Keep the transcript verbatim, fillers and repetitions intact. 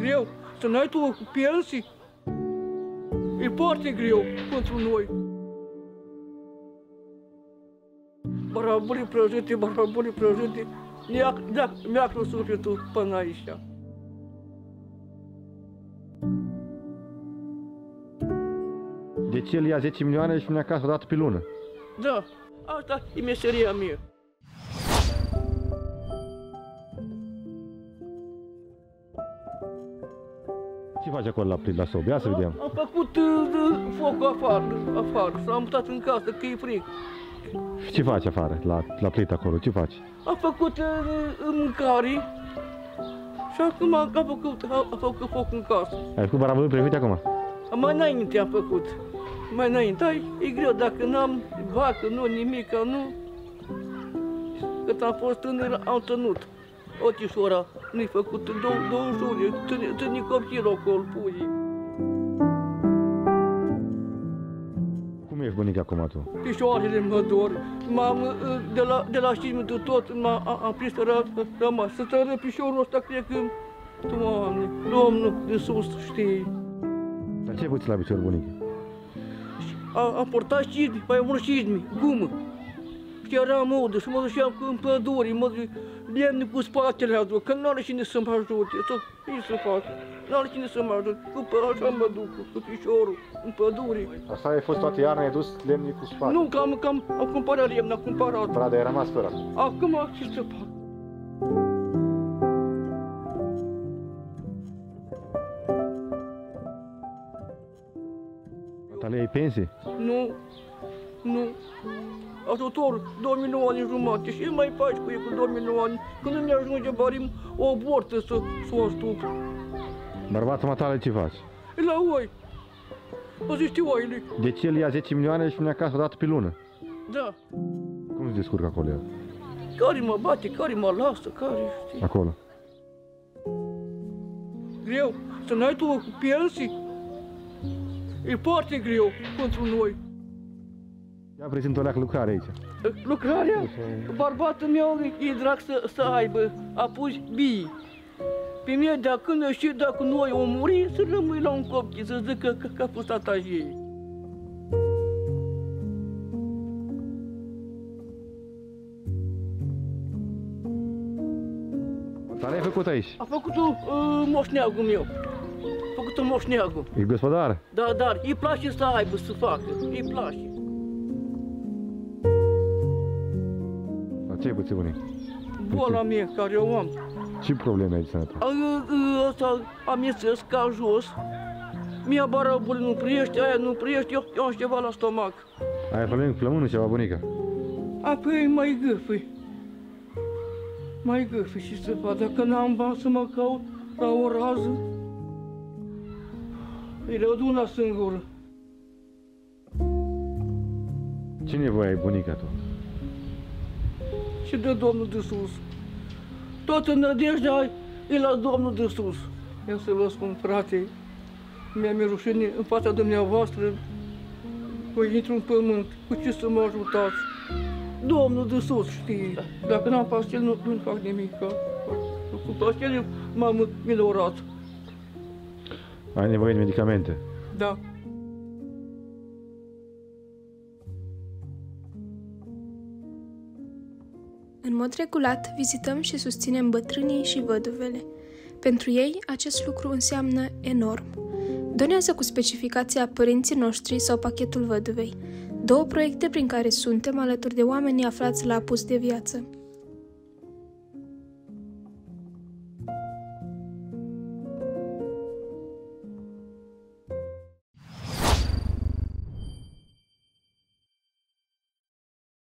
greu. Să n-ai tu pensii, e foarte greu pentru noi. Baraburi prăjite, baraburi prăjite, mi-a sufletul până aici. Deci el ia zece milioane și vine acasă o dată pe lună? Da, asta e meseria mea. Ce faci acolo la plit, la sob? Ia să vedem. Am făcut uh, focul afară, afară, s-a mutat în casă, că e frig. Și ce faci afară, la, la plit acolo? Ce faci? Am făcut uh, mâncare și acum am făcut, am făcut foc în casă. Ai făcut baraburi prăjite acum? Mai înainte am făcut. Mai înainte, e greu, dacă n-am vacă, nu, nimica, nu. Cât am fost tânăr, am tănut. Otișora, nu-i făcut două, două jure, tâni copilul acolo, puii. Cum ești bunic acum tu? Pișoarele mă dor. M-am, de la, de la știți de tot, am prins rămas. Să tără pișorul ăsta, cred că, Doamne, Domnul de sus știe. Dar ce puți la picior, bunică? Am portat șizmi, mai mult șizmi, gumă. Și era modă și mă duceam în pădure, mă duceam lemne cu spatele aduc, că n-are cine să mă ajute. Ce să fac? N-are cine să mă ajute. După așa mă duc, cu piciorul, în pădure. Asta ai fost toată iarna, ai dus lemne cu spate? Nu, că am, că am, am cumpărat lemne, am cumpărat. Brada, ai rămas fără. Acum ce să fac? Tale ai pensie? Nu, nu. Ajutor, două milioane jumate. Și mai faci cu ei cu două milioane? Când nu mi-ajunge barim o bortă să, să o stup. Bărbatul matale ce faci? E la oi. O zici oile. Deci el ia zece milioane și vine acasă o dată pe lună? Da. Cum se descurcă acolo el? Care mă bate, care mă lasă, care știi? Acolo. Greu. Să n-ai tu pensii, e foarte greu pentru noi. Ia prezint o leacă lucrare aici. Lucrarea? Bărbatul meu e drag să, să aibă, a pus bii. Pe mine, dacă nu știu, dacă noi o muri, să rămâi la un copil, să zică că, că a fost tata ei. Care ai făcut aici? A făcut-o uh, moșneagul meu. A făcut-o moșneagul. E gospodar? Da, dar îi place să aibă, să facă. Îi place. Dar ce ai puțin bunic? Boala mea care o am. Ce probleme ai de sănătate? Asta amețesc ca jos. Mie barabul nu priește, aia nu priește, eu, eu am ceva la stomac. Ai probleme cu plămânul ceva, bunica? Apoi mai gâfâi. Mai gâfâi și să fac. Dacă n-am bani să mă caut la o rază, îi rău de una singură. Ce nevoie ai, bunica, tu? Și de Domnul de sus. Toată nădejdea e la Domnul de sus. Eu să vă spun, frate, mi-e rușine în fața dumneavoastră, voi intru în pământ, cu ce să mă ajutați? Domnul de sus știe. Dacă n-am pastel, nu, nu fac nimic. Cu pastele m-am minorat. Ai nevoie de medicamente? Da. În mod regulat, vizităm și susținem bătrânii și văduvele. Pentru ei, acest lucru înseamnă enorm. Donează cu specificația Părinții noștri sau Pachetul văduvei, două proiecte prin care suntem alături de oamenii aflați la apus de viață.